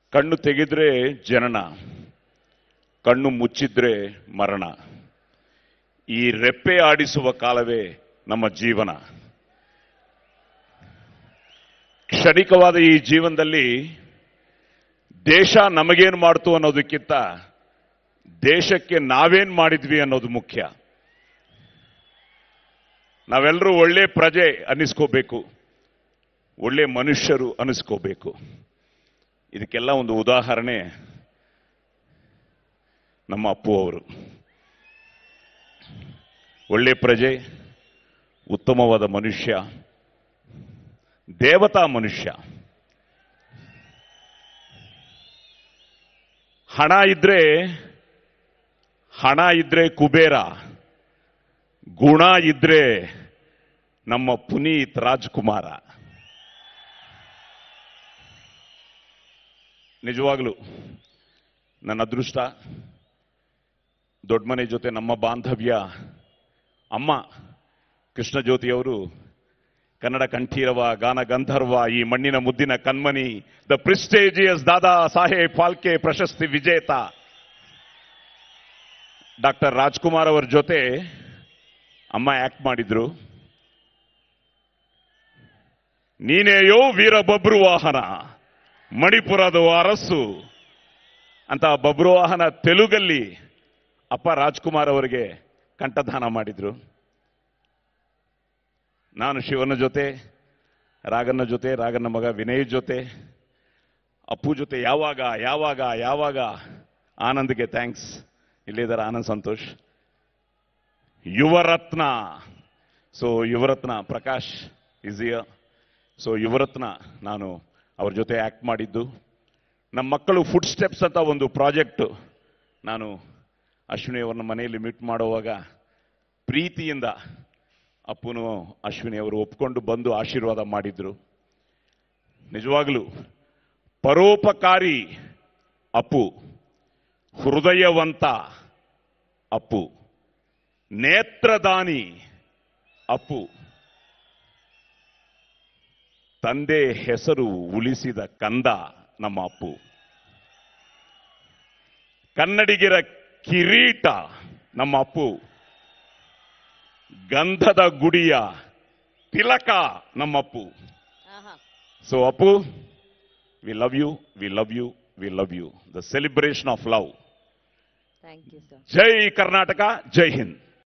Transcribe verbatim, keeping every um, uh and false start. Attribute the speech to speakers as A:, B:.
A: ಕಣ್ಣು ತೆಗೆದ್ರೆ ಜನನ, ಕಣ್ಣು ಮುಚ್ಚಿದ್ರೆ ಮರಣ. ಈ ರೆಪ್ಪೆ ಆಡಿಸುವ ಕಾಲವೇ ನಮ್ಮ ಜೀವನ. ಕ್ಷಣಿಕವಾದ ಈ ಜೀವನದಲ್ಲಿ ದೇಶ ನಮಗೇನು ಮಾಡ್ತು ಅನ್ನೋದಕ್ಕಿಂತ ದೇಶಕ್ಕೆ ನಾವೇನ್ ಮಾಡಿದ್ವಿ ಅನ್ನೋದು ಮುಖ್ಯ. ನಾವೆಲ್ಲರೂ ಒಳ್ಳೆ ಪ್ರಜೆ ಅನ್ನಿಸ್ಕೋಬೇಕು, ಒಳ್ಳೆ ಮನುಷ್ಯರು ಅನ್ನಿಸ್ಕೋಬೇಕು. ಇದಕ್ಕೆಲ್ಲ ಒಂದು ಉದಾಹರಣೆ ನಮ್ಮ ಅಪ್ಪು ಅವರು. ಒಳ್ಳೆ ಪ್ರಜೆ, ಉತ್ತಮವಾದ ಮನುಷ್ಯ, ದೇವತಾ ಮನುಷ್ಯ. ಹಣ ಇದ್ರೆ ಹಣ ಇದ್ರೆ ಕುಬೇರ, ಗುಣ ಇದ್ರೆ ನಮ್ಮ ಪುನೀತ್ ರಾಜ್ಕುಮಾರ. ನಿಜವಾಗ್ಲೂ ನನ್ನ ಅದೃಷ್ಟ, ದೊಡ್ಡ ಮನೆ ಜೊತೆ ನಮ್ಮ ಬಾಂಧವ್ಯ. ಅಮ್ಮ ಕೃಷ್ಣಜ್ಯೋತಿಯವರು ಕನ್ನಡ ಕಂಠೀರವ, ಗಾನ ಗಂಧರ್ವ, ಈ ಮಣ್ಣಿನ ಮುದ್ದಿನ ಕಣ್ಮಣಿ, ದ ಪ್ರಿಸ್ಟೇಜಿಯಸ್ ದಾದಾ ಸಾಹೇಬ್ ಫಾಲ್ಕೆ ಪ್ರಶಸ್ತಿ ವಿಜೇತ ಡಾಕ್ಟರ್ ರಾಜ್ಕುಮಾರ್ ಅವರ ಜೊತೆ ಅಮ್ಮ ಆಕ್ಟ್ ಮಾಡಿದ್ರು. ನೀನೇಯೋ ವೀರ ಬಬ್ರುವಾಹನ, ಮಣಿಪುರದ ಅರಸು ಅಂತ ಬಬ್ರುವಾಹನ ತೆಲುಗಲ್ಲಿ ಅಪ್ಪ ರಾಜ್ಕುಮಾರ್ ಅವರಿಗೆ ಕಂಠದಾನ ಮಾಡಿದ್ರು. ನಾನು ಶಿವನ ಜೊತೆ, ರಾಗನ ಜೊತೆ, ರಾಗನ ಮಗ ವಿನಯ್ ಜೊತೆ, ಅಪ್ಪು ಜೊತೆ ಯಾವಾಗ ಯಾವಾಗ ಯಾವಾಗ ಆನಂದ್ಗೆ ಥ್ಯಾಂಕ್ಸ್, ಇಲ್ಲಿದ್ದಾರೆ Anand Santosh. Yuvaratna, so Yuvaratna Prakash is here. So Yuvaratna ನಾನು ಅವ್ರ ಜೊತೆ ಆಕ್ಟ್ ಮಾಡಿದ್ದು. ನಮ್ಮ ಮಕ್ಕಳು ಫುಡ್ ಸ್ಟೆಪ್ಸ್ ಅಂತ ಒಂದು ಪ್ರಾಜೆಕ್ಟ್ ನಾನು ಅಶ್ವಿನಿ ಅವ್ರನ್ನ ಮನೆಯಲ್ಲಿ ಮೀಟ್ ಮಾಡುವಾಗ ಪ್ರೀತಿಯಿಂದ ಅಪ್ಪುನು ಅಶ್ವಿನಿ ಅವರು ಒಪ್ಕೊಂಡು ಬಂದು ಆಶೀರ್ವಾದ ಮಾಡಿದ್ರು. ನಿಜವಾಗ್ಲೂ ಪರೋಪಕಾರಿ ಅಪ್ಪು, ಹೃದಯವಂತ ಅಪ್ಪು, ನೇತ್ರದಾನಿ ಅಪ್ಪು, ತಂದೆ ಹೆಸರು ಉಳಿಸಿದ ಕಂದ ನಮ್ಮ ಅಪ್ಪು, ಕನ್ನಡಿಗರ ಕಿರೀಟ ನಮ್ಮ ಅಪ್ಪು, ಗಂಧದ ಗುಡಿಯ ತಿಲಕ ನಮ್ಮಪ್ಪು. So Appu, we love you, we love you, we love you. The celebration of love.
B: Thank you sir.
A: ಜೈ ಕರ್ನಾಟಕ, ಜೈ ಹಿಂದ್.